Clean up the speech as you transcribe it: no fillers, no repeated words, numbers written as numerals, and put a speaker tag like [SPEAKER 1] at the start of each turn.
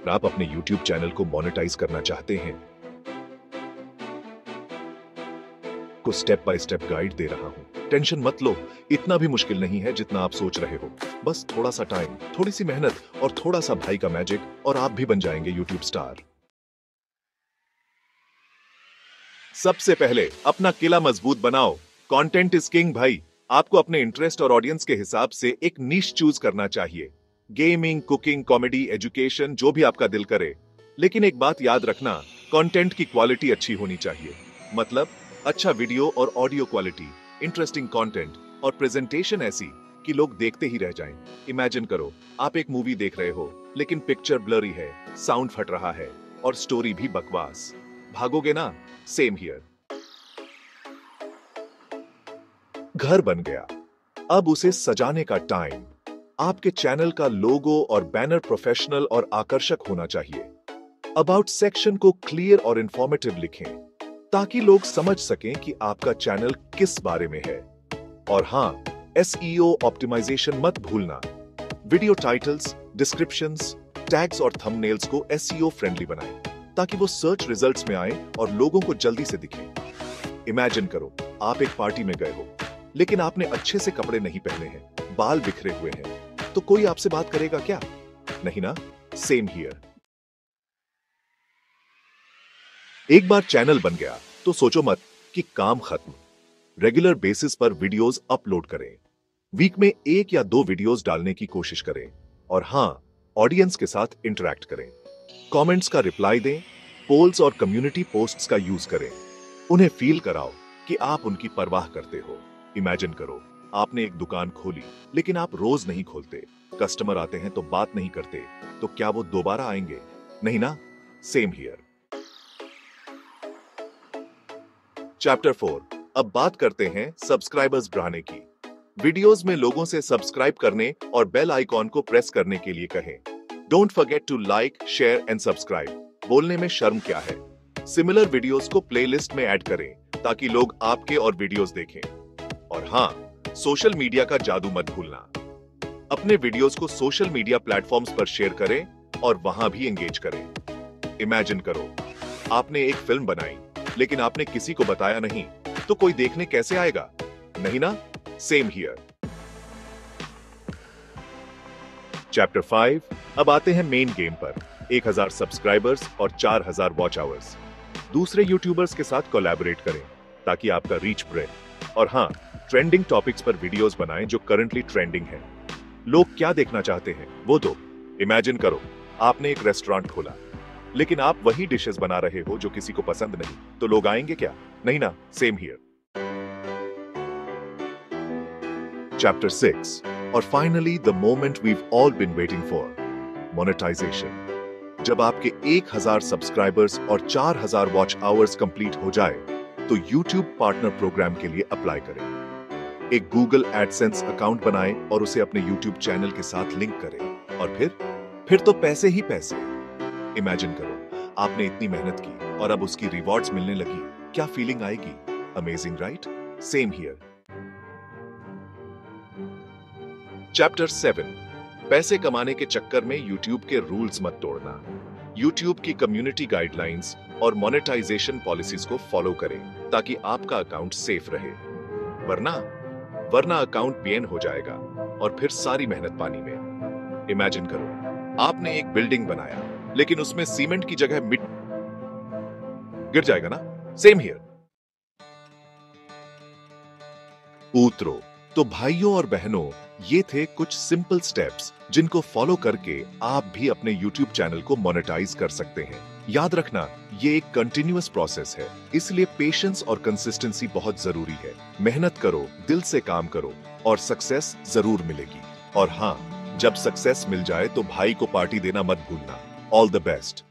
[SPEAKER 1] आप अपने YouTube channel को मोनेटाइज करना चाहते हैं, को स्टेप बाय स्टेप गाइड दे रहा हूं। टेंशन मत लो, इतना भी मुश्किल नहीं है जितना आप सोच रहे हो। बस थोड़ा सा टाइम, थोड़ी सी मेहनत और थोड़ा सा भाई का मैजिक और आप भी बन जाएंगे YouTube स्टार। सबसे पहले अपना किला मजबूत बनाओ। कंटेंट इज किंग भाई। आपको अपने इंटरेस्ट और ऑडियंस के हिसाब से एक निश चूज करना चाहिए। गेमिंग, कुकिंग, कॉमेडी, एजुकेशन, जो भी आपका दिल करे। लेकिन एक बात याद रखना, कंटेंट की क्वालिटी अच्छी होनी चाहिए। मतलब अच्छा वीडियो और ऑडियो क्वालिटी, इंटरेस्टिंग कंटेंट और प्रेजेंटेशन ऐसी कि लोग देखते ही रह जाएं। इमेजिन करो, आप एक मूवी देख रहे हो लेकिन पिक्चर ब्लरी है, साउंड फट रहा है और स्टोरी भी बकवास। भागोगे ना? Same here. घर बन गया, अब उसे सजाने का टाइम। आपके चैनल का लोगो और बैनर प्रोफेशनल और आकर्षक होना चाहिए। अबाउट सेक्शन को क्लियर और इंफॉर्मेटिव लिखें ताकि लोग समझ सकें कि आपका चैनल किस बारे में है। और हां, एसईओ ऑप्टिमाइजेशन मत भूलना। वीडियो टाइटल्स, डिस्क्रिप्शंस, टैग्स और थंबनेल्स को एसईओ फ्रेंडली बनाएं ताकि वो सर्च रिजल्ट्स में आए और लोगों को जल्दी से दिखें। इमेजिन करो, आप एक पार्टी में गए हो लेकिन आपने अच्छे से कपड़े नहीं पहने हैं, बाल बिखरे हुए हैं, तो कोई आपसे बात करेगा क्या? नहीं ना? Same here. एक बार चैनल बन गया तो सोचो मत कि काम खत्म। रेगुलर बेसिस पर वीडियोस अपलोड करें। वीक में 1 या 2 वीडियोस डालने की कोशिश करें। और हां, ऑडियंस के साथ इंटरैक्ट करें। कमेंट्स का रिप्लाई दें, पोल्स और कम्युनिटी पोस्ट्स का यूज करें। उन्हें फील कराओ कि आप उनकी परवाह करते हो। इमेजिन करो, आपने एक दुकान खोली लेकिन आप रोज नहीं खोलते। कस्टमर आते हैं तो बात नहीं करते, तो क्या वो दोबारा आएंगे? नहीं ना? Same here. चैप्टर 4। अब बात करते हैं सब्सक्राइबर्स बढ़ाने की। वीडियोस में लोगों से सब्सक्राइब करने और बेल आइकॉन को प्रेस करने के लिए कहें। Don't forget to like, share and subscribe. बोलने में शर्म क्या है? सिमिलर वीडियोस को प्लेलिस्ट में ऐड करें ताकि लोग आपके और वीडियोस देखें। और हां, सोशल मीडिया का जादू मत भूलना। अपने वीडियोस को सोशल मीडिया प्लेटफॉर्म्स पर शेयर करें और वहां भी एंगेज करें। इमेजिन करो, आपने एक फिल्म बनाई लेकिन आपने किसी को बताया नहीं, तो कोई देखने कैसे आएगा? नहीं ना? Same here. चैप्टर 5। अब आते हैं मेन गेम पर। 1000 सब्सक्राइबर्स और 4000 वॉच आवर्स। दूसरे यूट्यूबर्स के साथ कोलैबोरेट करें ताकि आपका रीच बढ़े। और हां, ट्रेंडिंग टॉपिक्स पर वीडियोस बनाएं जो करंटली ट्रेंडिंग है। लोग क्या देखना चाहते हैं वो दो। इमेजिन करो, आपने एक रेस्टोरेंट खोला लेकिन आप वही डिशेस बना रहे हो जो किसी को पसंद नहीं, तो लोग आएंगे क्या? नहीं ना? Same here. चैप्टर 6। और finally the moment we've all been waiting for, monetization. जब आपके 1000 सब्सक्राइबर्स और 4000 वॉच आवर्स कंप्लीट हो जाए तो YouTube पार्टनर प्रोग्राम के लिए अप्लाई करें। एक Google एडसेंस अकाउंट बनाएं और उसे अपने YouTube चैनल के साथ लिंक करें। और फिर तो पैसे ही पैसे। इमेजिन करो, आपने इतनी मेहनत की और अब उसकी रिवॉर्ड्स मिलने लगी। क्या फीलिंग आएगी? Amazing, right? Same here. Chapter 7। पैसे कमाने के चक्कर में YouTube के रूल्स मत तोड़ना। YouTube की कम्युनिटी गाइडलाइंस और मोनेटाइजेशन पॉलिसीज को फॉलो करें ताकि आपका अकाउंट सेफ रहे। वरना अकाउंट बैन हो जाएगा और फिर सारी मेहनत पानी में। इमेजिन करो, आपने एक बिल्डिंग बनाया लेकिन उसमें सीमेंट की जगह मिट्टी गिर जाएगा ना? Same here. उतरो। तो भाइयों और बहनों, ये थे कुछ सिंपल स्टेप्स जिनको फॉलो करके आप भी अपने YouTube चैनल को मोनेटाइज कर सकते हैं। याद रखना, ये एक कंटिन्यूअस प्रोसेस है, इसलिए पेशेंस और कंसिस्टेंसी बहुत जरूरी है। मेहनत करो, दिल से काम करो और सक्सेस जरूर मिलेगी। और हां, जब सक्सेस मिल जाए तो भाई को पार्टी देना मत भूलना। All the best.